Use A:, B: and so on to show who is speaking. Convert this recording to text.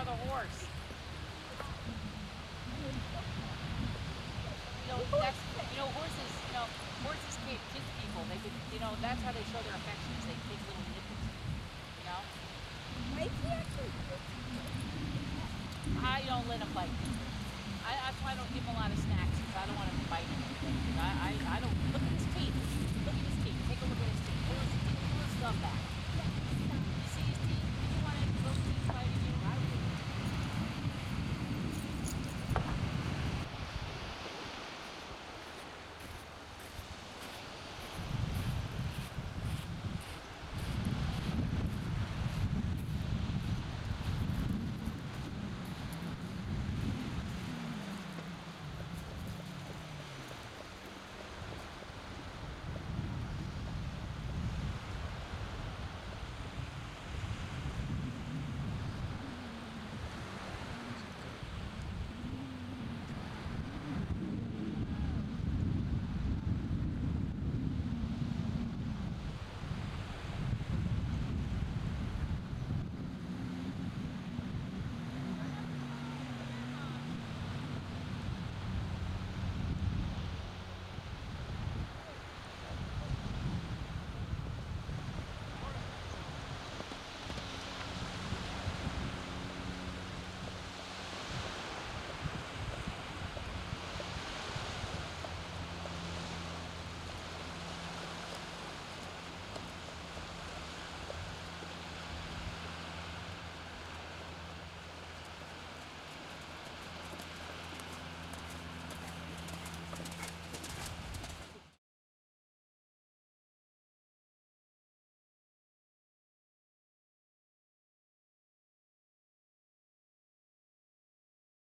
A: another horse. Horses. Horses can't kiss people. They can. That's how they show their affections. They take little nipples. You know.
B: Why is he actually
A: I don't let them bite people. That's why I don't give him a lot of snacks because I don't want him to bite anything. I don't. Look at his teeth. Look at his teeth. Take a look at his teeth. Pull his thumb back.